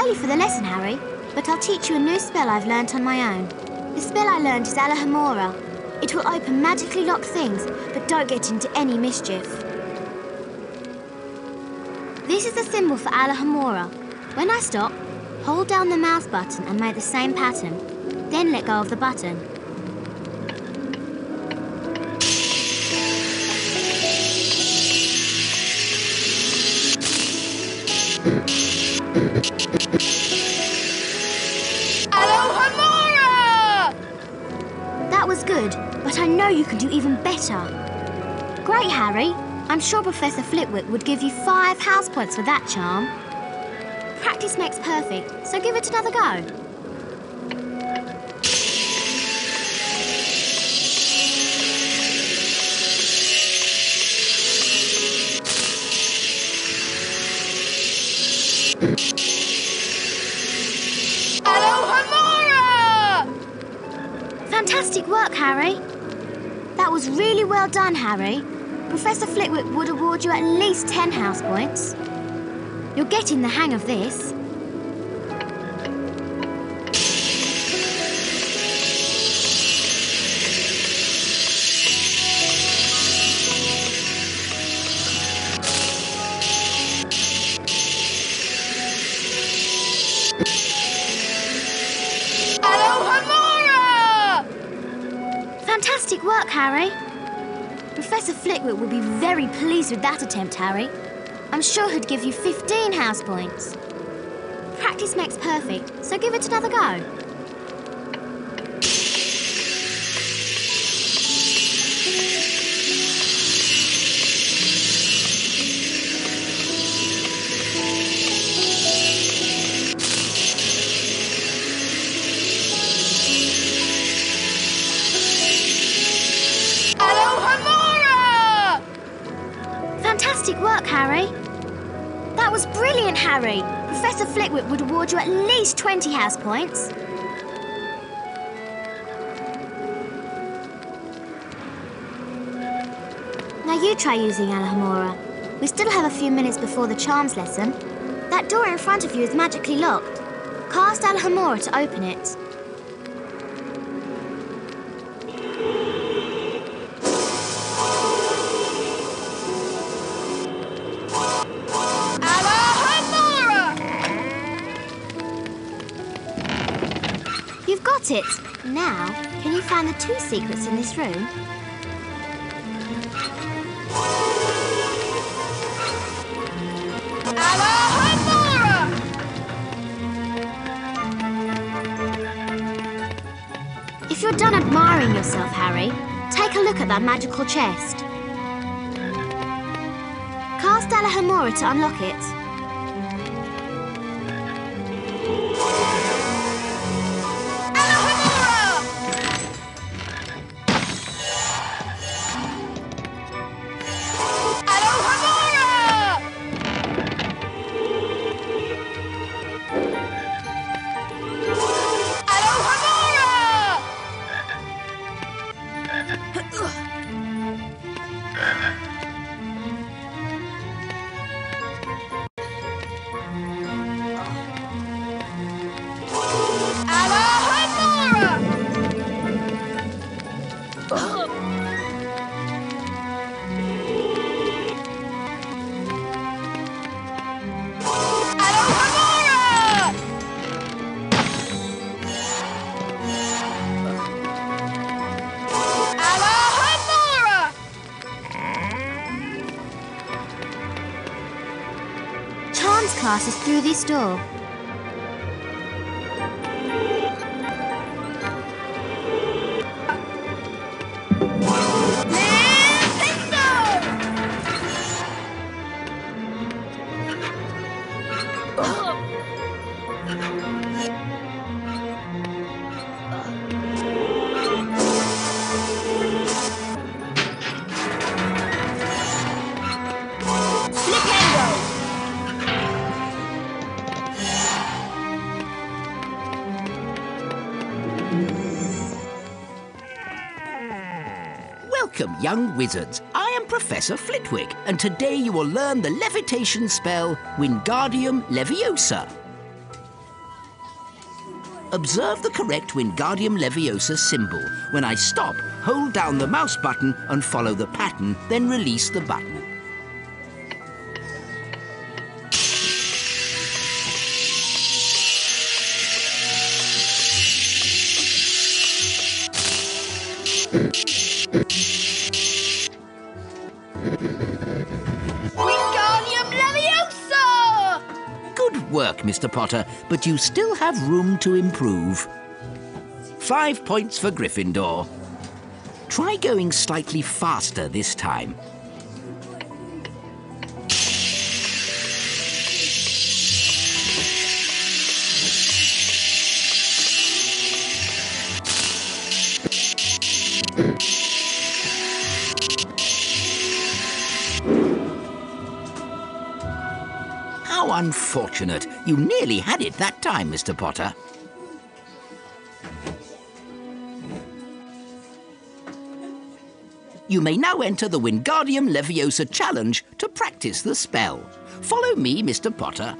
you for the lesson, Harry, but I'll teach you a new spell I've learnt on my own. The spell I learned is Alohomora. It will open magically locked things, but don't get into any mischief. This is the symbol for Alohomora. When I stop, hold down the mouse button and make the same pattern. Then let go of the button. Alohomora! That was good, but I know you can do even better. Great, Harry. I'm sure Professor Flitwick would give you 5 house points for that charm. Practice makes perfect, so give it another go. Alohomora! Fantastic work, Harry. That was really well done, Harry. Professor Flitwick would award you at least 10 house points. You're getting the hang of this. Alohomora! Fantastic work, Harry. Professor Flitwick will be very pleased with that attempt, Harry. I'm sure he'd give you 15 house points. Practice makes perfect, so give it another go. Fantastic work, Harry. That was brilliant, Harry. Professor Flitwick would award you at least 20 house points. Now you try using Alohomora. We still have a few minutes before the charms lesson. That door in front of you is magically locked. Cast Alohomora to open it. You've got it! Now, can you find the 2 secrets in this room? Alohomora! If you're done admiring yourself, Harry, take a look at that magical chest. Cast Alohomora to unlock it. Charms class is through this door. Welcome, young wizards. I am Professor Flitwick, and today you will learn the levitation spell Wingardium Leviosa. Observe the correct Wingardium Leviosa symbol. When I stop, hold down the mouse button and follow the pattern, then release the button. Wingardium Leviosa! Good work, Mr. Potter, but you still have room to improve. 5 points for Gryffindor. Try going slightly faster this time. How unfortunate. You nearly had it that time, Mr. Potter. You may now enter the Wingardium Leviosa challenge to practice the spell. Follow me, Mr. Potter.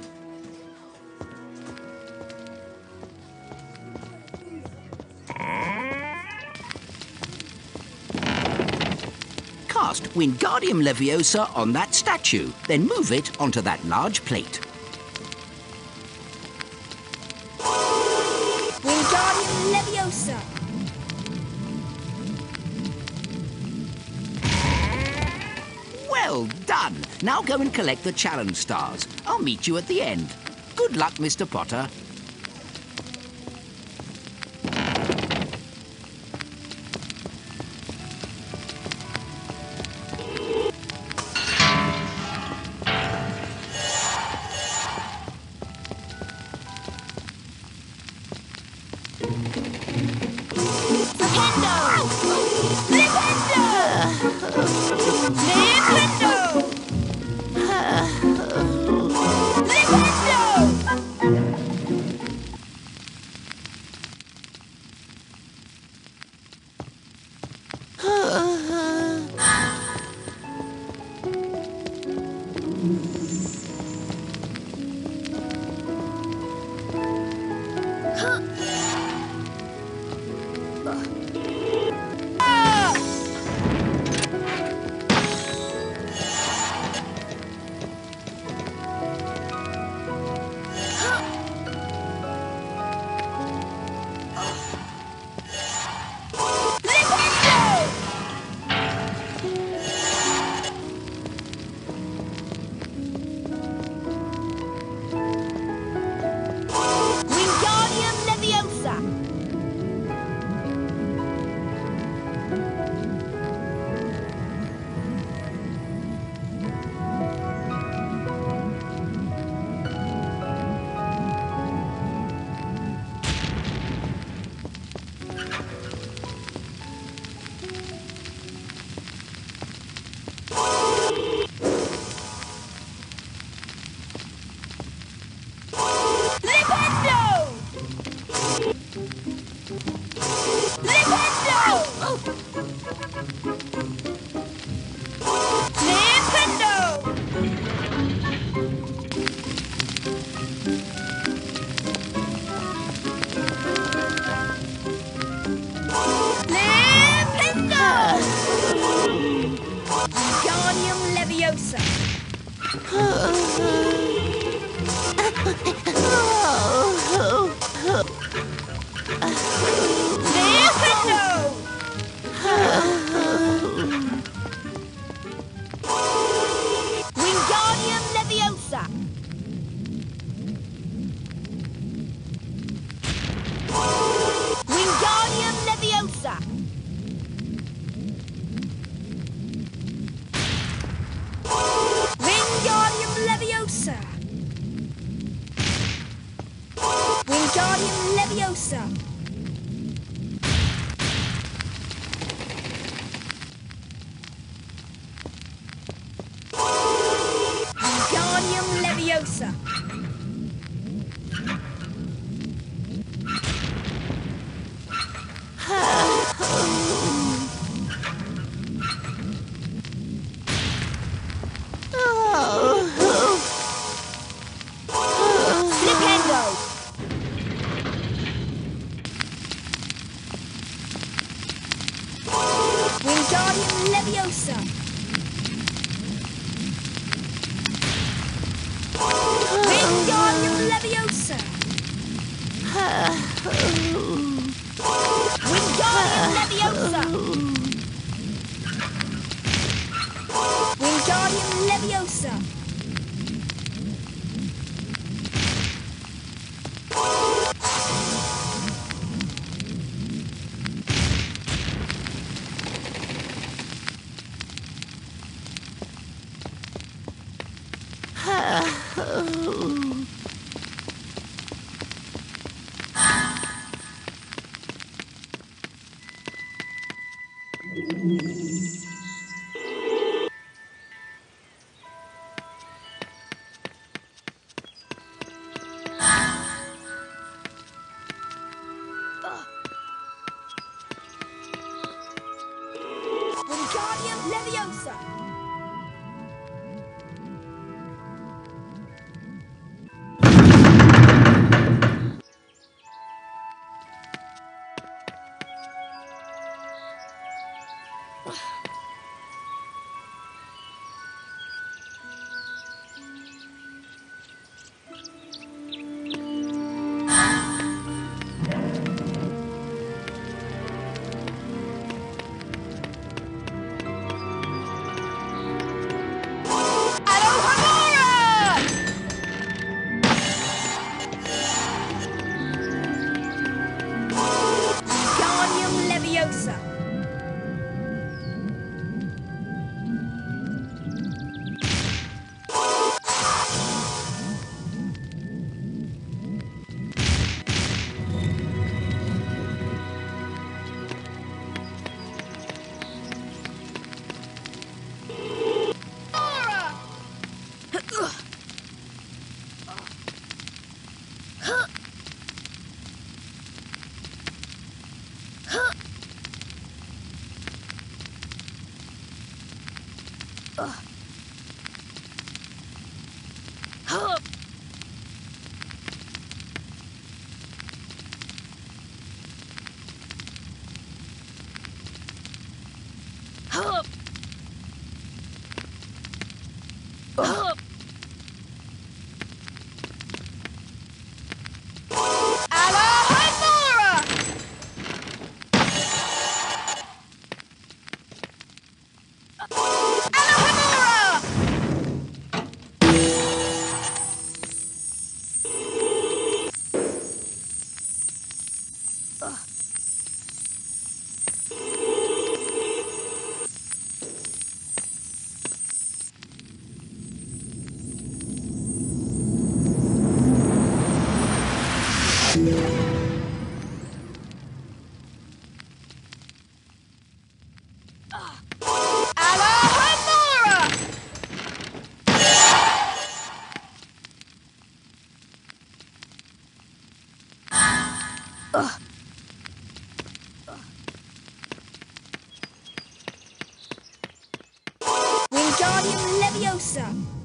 Cast Wingardium Leviosa on that statue, then move it onto that large plate. Wingardium Leviosa! Well done! Now go and collect the challenge stars. I'll meet you at the end. Good luck, Mr. Potter. Wingardium Leviosa! Nintendo! Wingardium Leviosa! Wingardium Leviosa! Wingardium Leviosa! Wingardium Leviosa! Wingardium Leviosa! Flipendo! Wingardium Leviosa! Wingardium Leviosa! Wingardium Leviosa! Wingardium Leviosa! Wingardium Leviosa!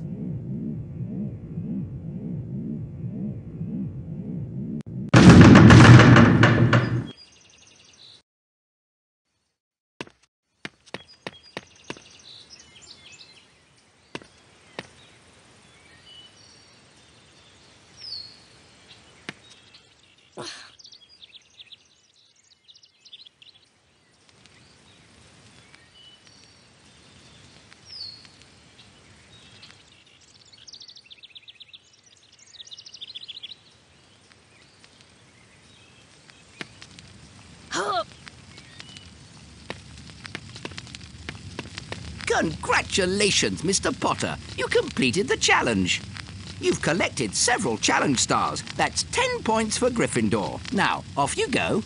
Congratulations, Mr. Potter. You completed the challenge. You've collected several challenge stars. That's 10 points for Gryffindor. Now, off you go.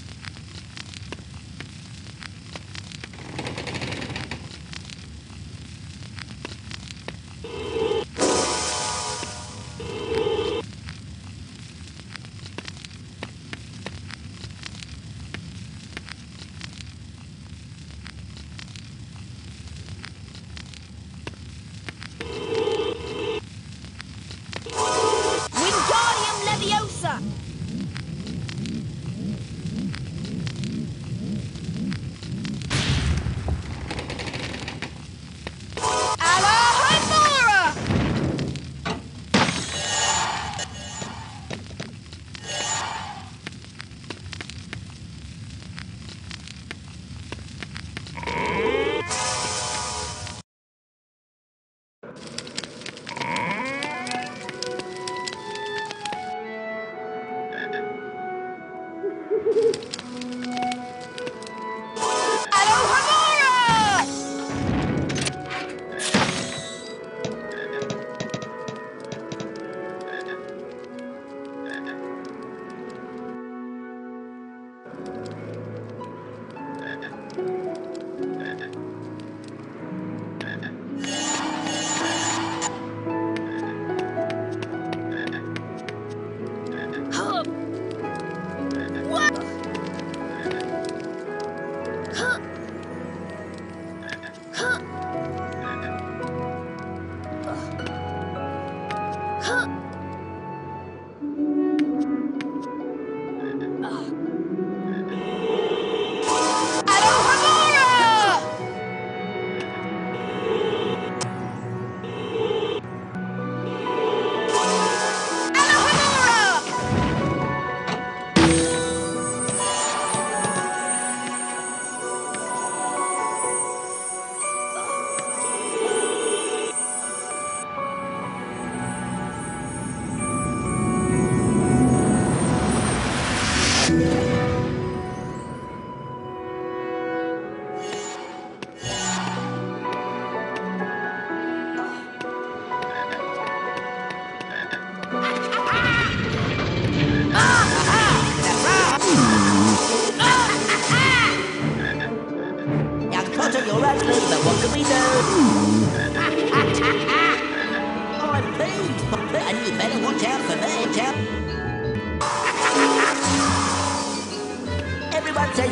Wingardium Leviosa!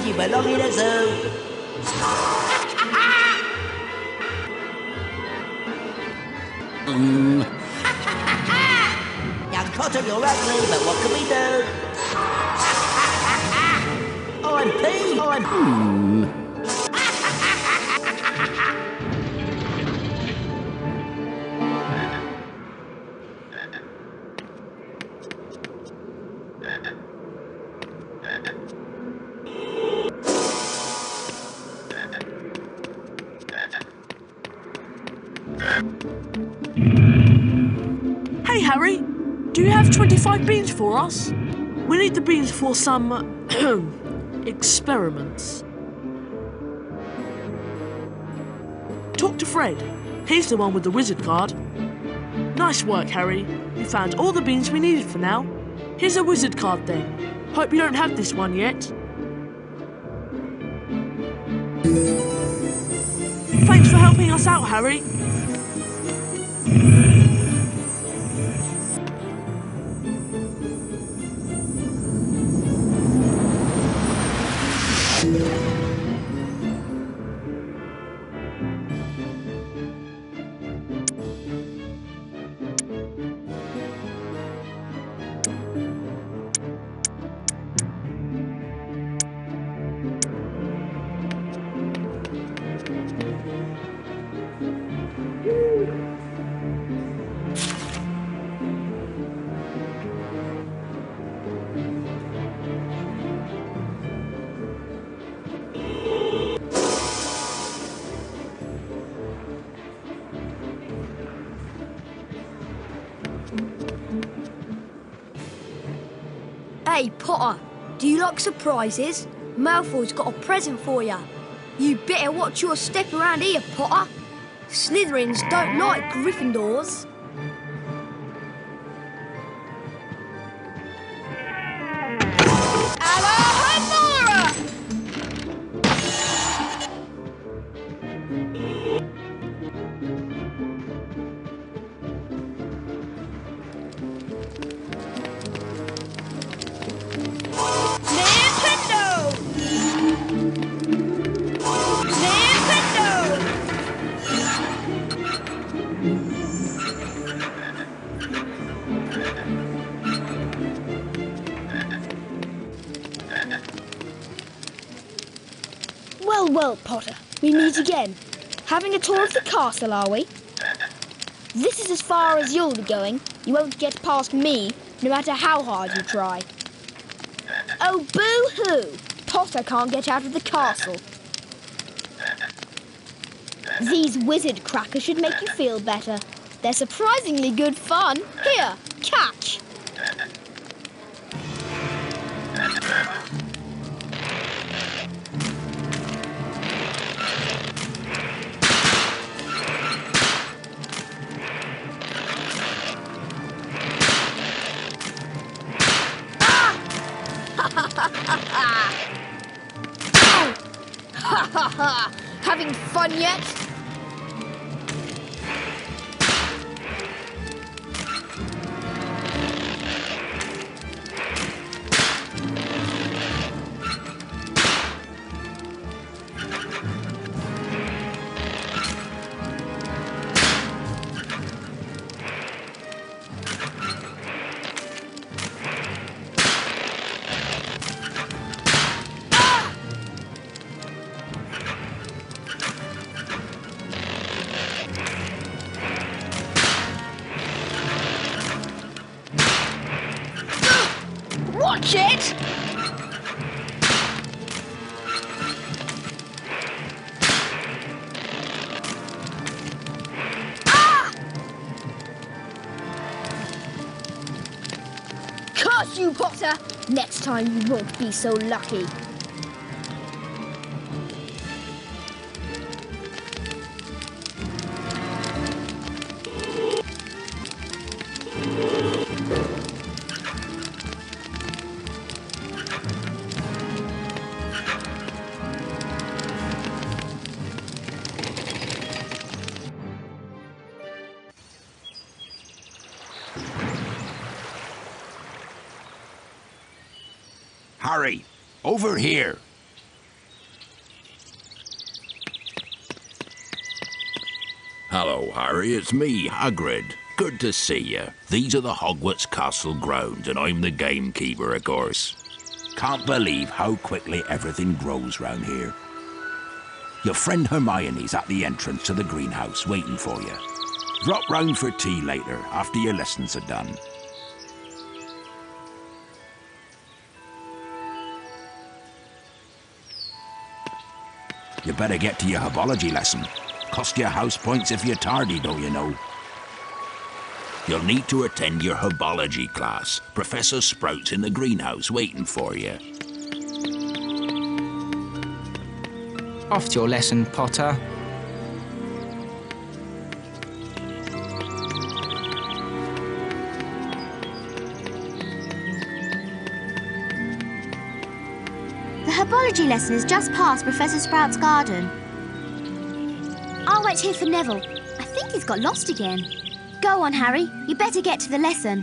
you belong in a zoo. Young Potter, you're ugly, but what can we do? Oh, I'm P. Oh, I'm... Hey, Harry, do you have 25 beans for us? We need the beans for some experiments. Talk to Fred. He's the one with the wizard card. Nice work, Harry. You found all the beans we needed for now. Here's a wizard card then. Hope you don't have this one yet. Thanks for helping us out, Harry. Hey, Potter, do you like surprises? Malfoy's got a present for you. You better watch your step around here, Potter. Slytherins don't like Gryffindors. Alohomora! Well, Potter, we meet again. Having a tour of the castle, are we? This is as far as you'll be going. You won't get past me, no matter how hard you try. Oh, boo-hoo! Potter can't get out of the castle. These wizard crackers should make you feel better. They're surprisingly good fun. Here, catch! Having fun yet? Watch it! Ah! Curse you, Potter! Next time you won't be so lucky. Harry, over here. Hello, Harry. It's me, Hagrid. Good to see you. These are the Hogwarts Castle grounds, and I'm the gamekeeper, of course. Can't believe how quickly everything grows round here. Your friend Hermione's at the entrance to the greenhouse waiting for you. Drop round for tea later, after your lessons are done. You better get to your herbology lesson. Cost you house points if you're tardy, don't you know? You'll need to attend your herbology class. Professor Sprout's in the greenhouse waiting for you. Off to your lesson, Potter. The herbology lesson is just past Professor Sprout's garden. I'll wait here for Neville. I think he's got lost again. Go on, Harry. You better get to the lesson.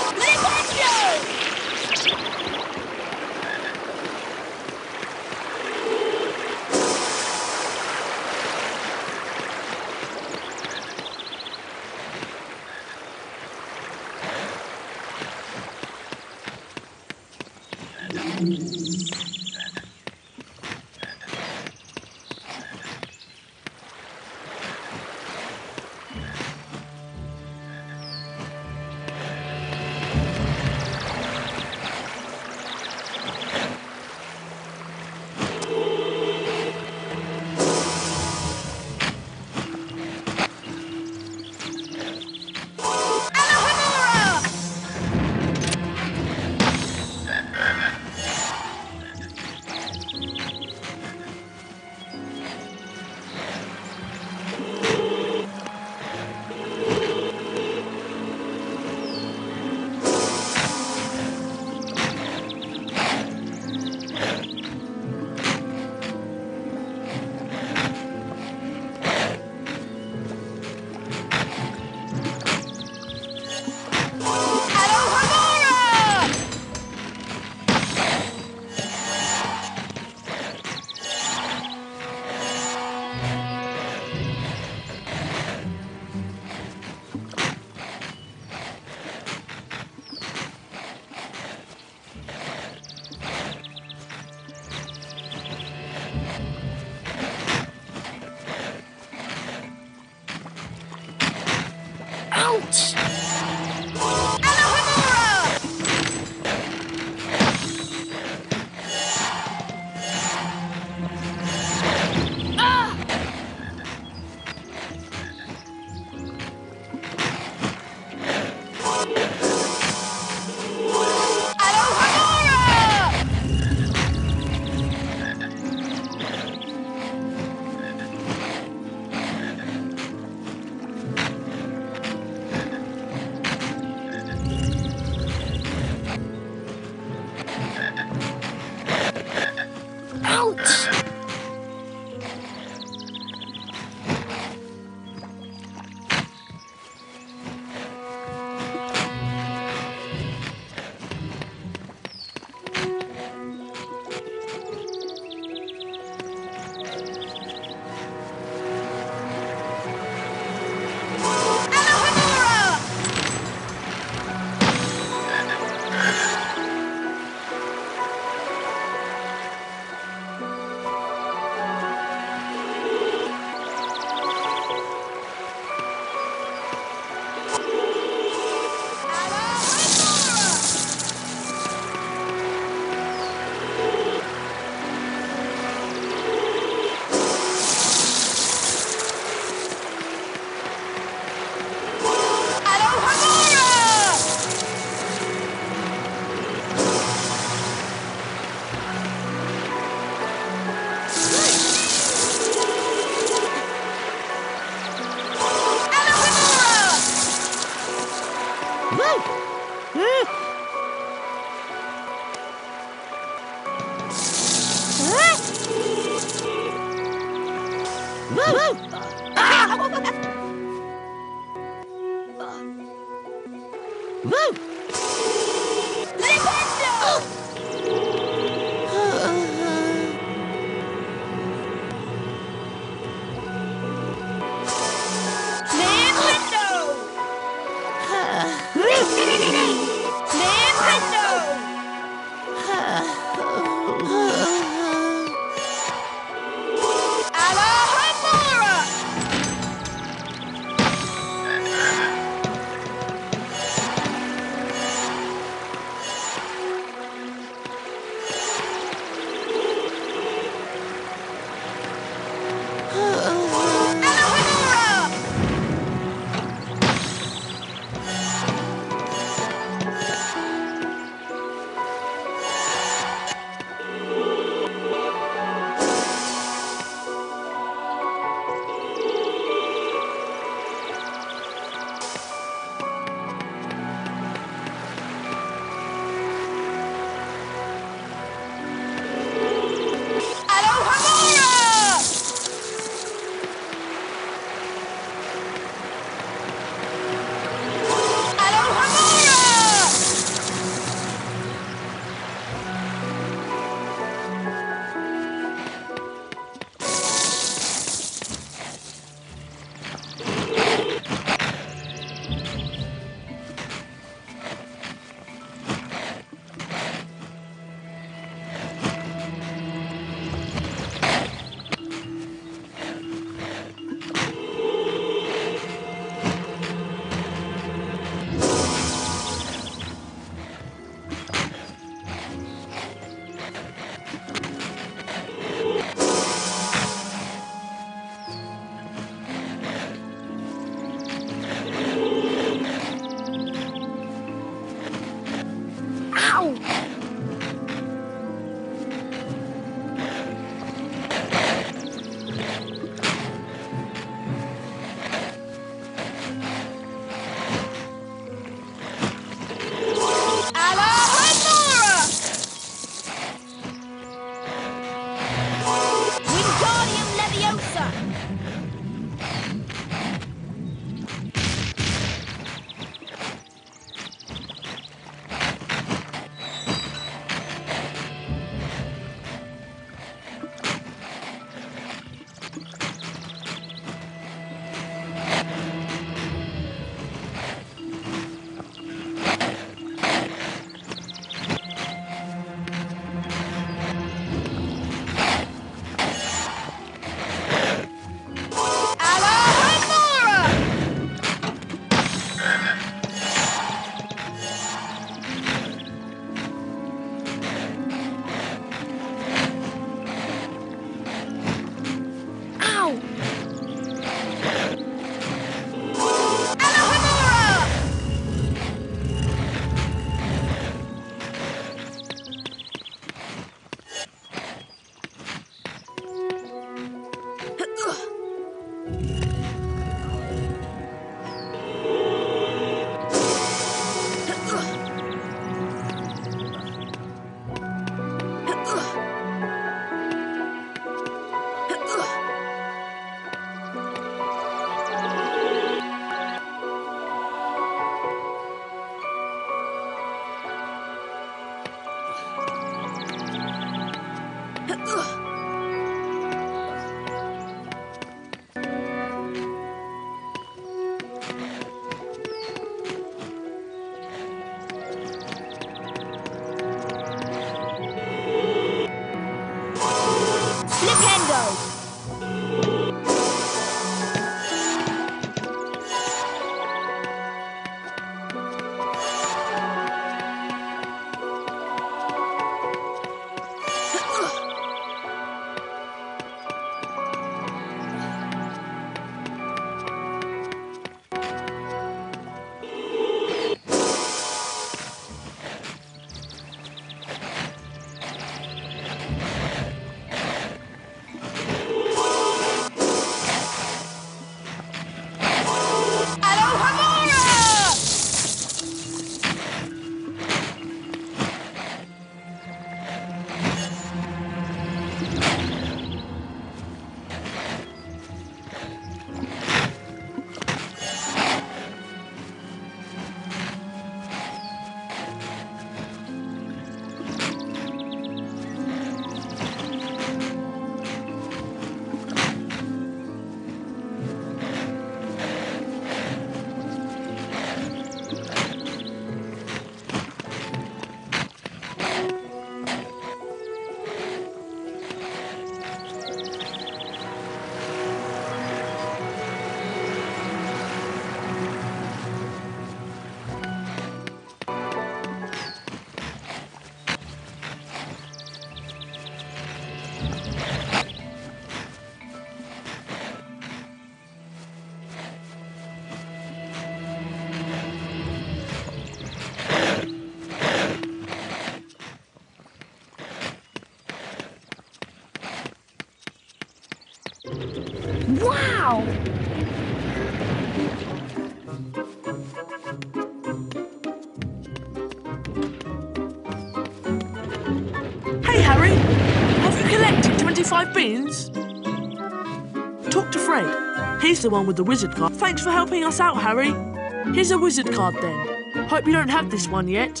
5 beans? Talk to Fred. He's the one with the wizard card. Thanks for helping us out, Harry. Here's a wizard card then. Hope you don't have this one yet.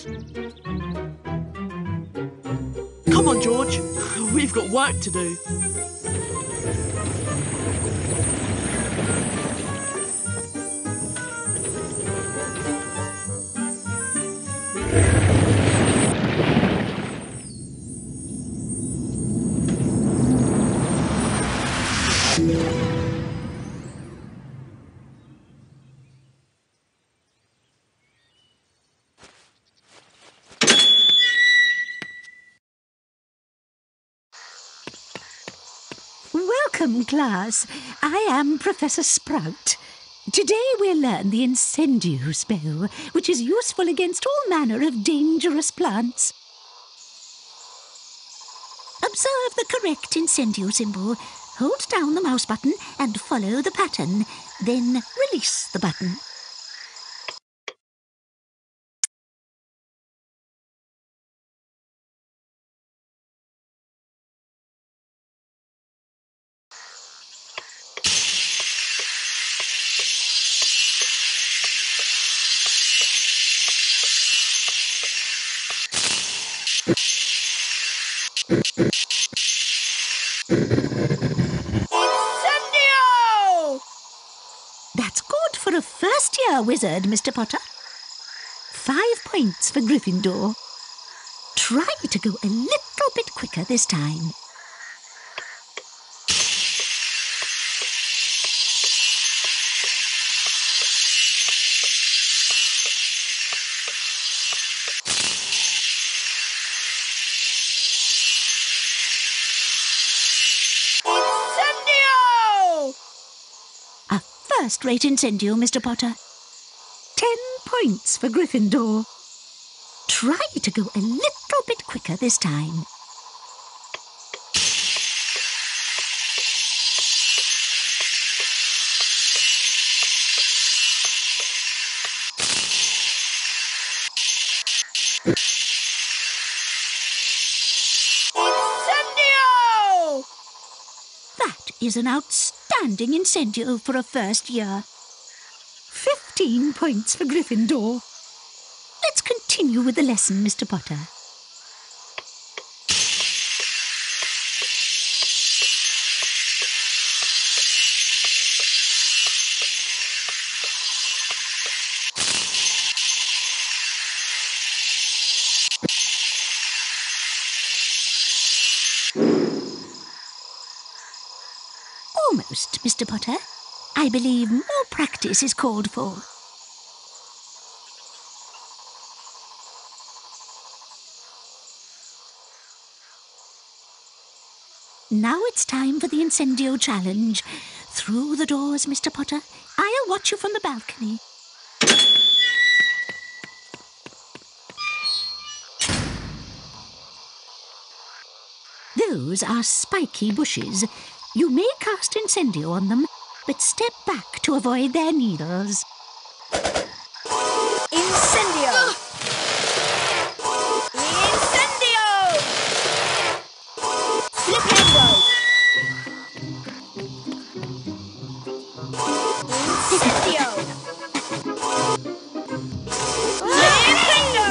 Come on, George. We've got work to do. Welcome, class. I am Professor Sprout. Today we'll learn the Incendio spell, which is useful against all manner of dangerous plants. Observe the correct Incendio symbol. Hold down the mouse button and follow the pattern. Then release the button. Incendio! That's good for a first-year wizard, Mr. Potter. 5 points for Gryffindor. Try to go a little bit quicker this time. Incendio! A first-rate Incendio, Mr. Potter. 10 points for Gryffindor. Try to go a little bit quicker this time. Incendio! That is an outstanding Incendio for a first year. 15 points for Gryffindor. Let's continue with the lesson, Mr. Potter. Almost, Mr. Potter. I believe more practice is called for. Now it's time for the Incendio challenge. Through the doors, Mr. Potter. I'll watch you from the balcony. Those are spiky bushes. You may cast Incendio on them, but step back to avoid their needles. Incendio! Incendio! Flipendo! Incendio! Flipendo!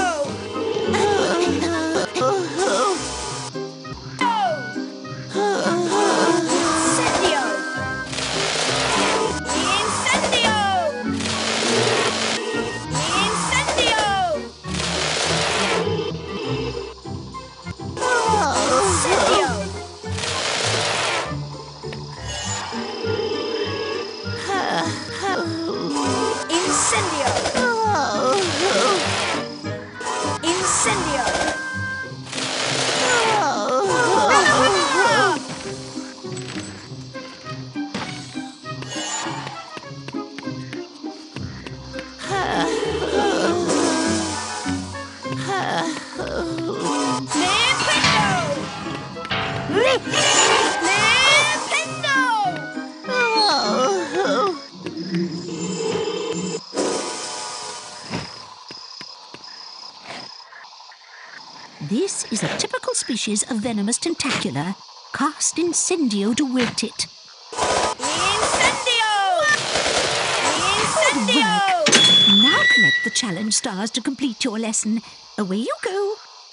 This is a typical species of venomous tentacula cast Incendio to wilt it. Incendio! Incendio! Now collect the challenge stars to complete your lesson. Away you go.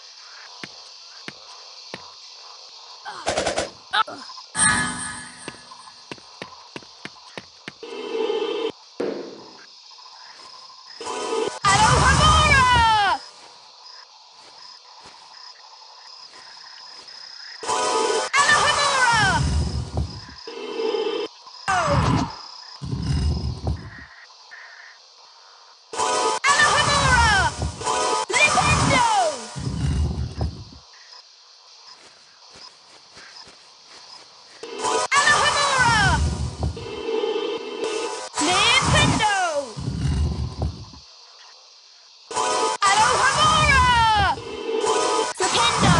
Alohomora! Alohomora! Alohomora! Lipendo! Alohomora! Lipendo! Alohomora! Flipendo!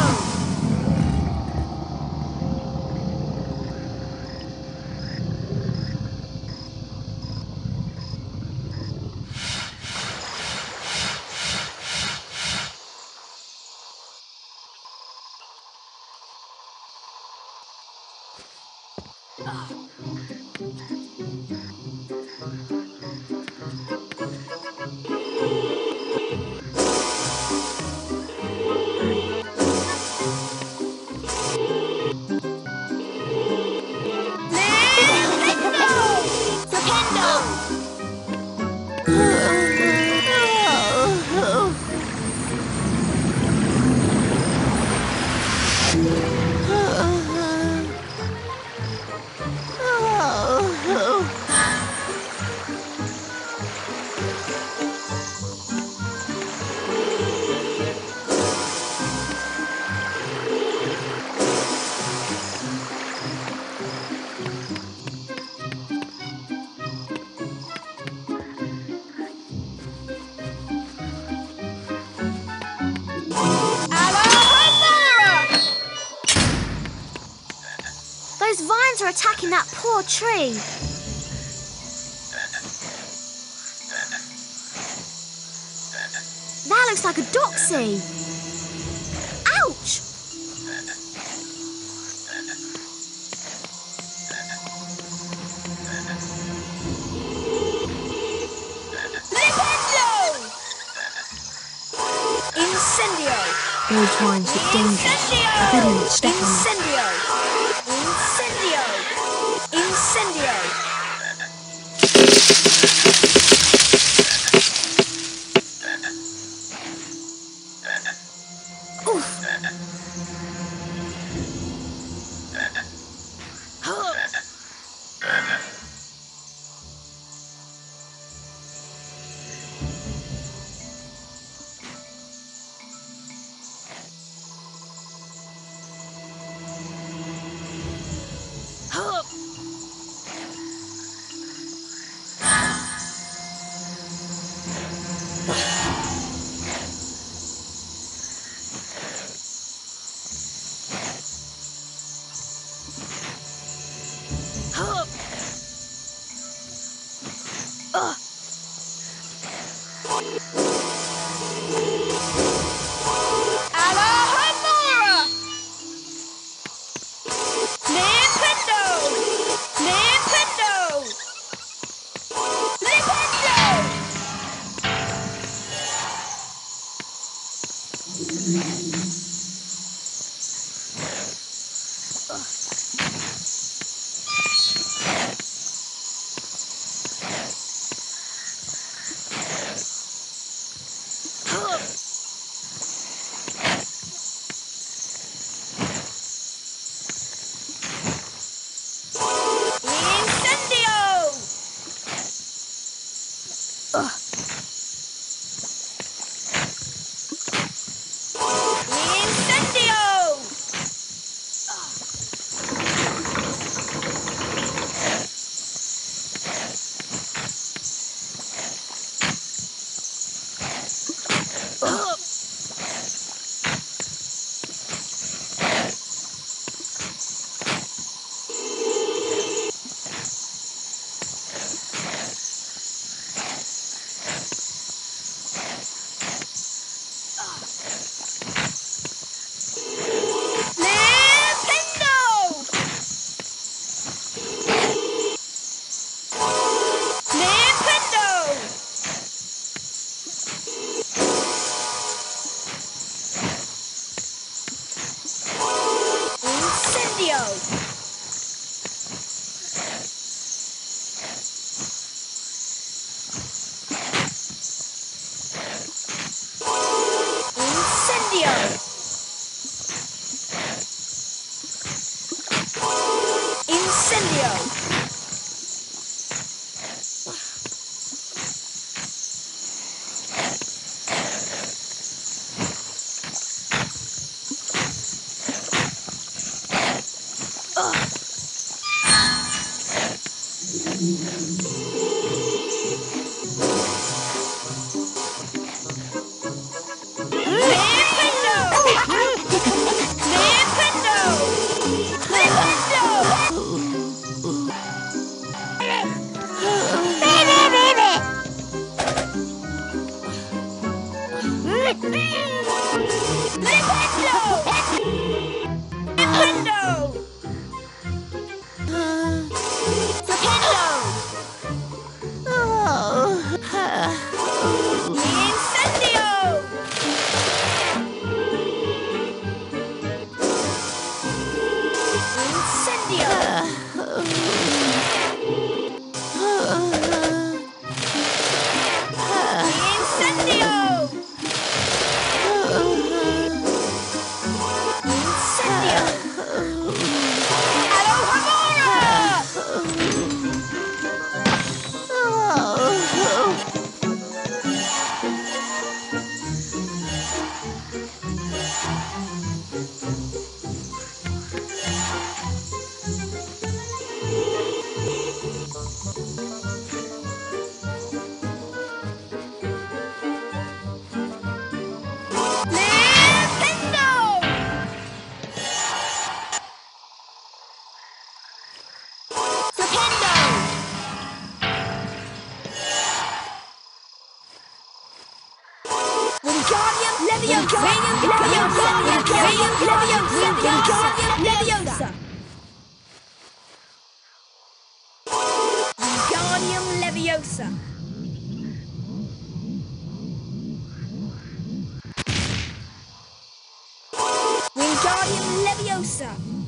Those vines are attacking that poor tree. That looks like a doxy. Ouch! Incendio! Those vines look dangerous. I better not step on them. Incendio! Incendio! Incendio! Alohomora! Nintendo! Nintendo! Nintendo! Incendio! Leviosa. Wingardium Leviosa.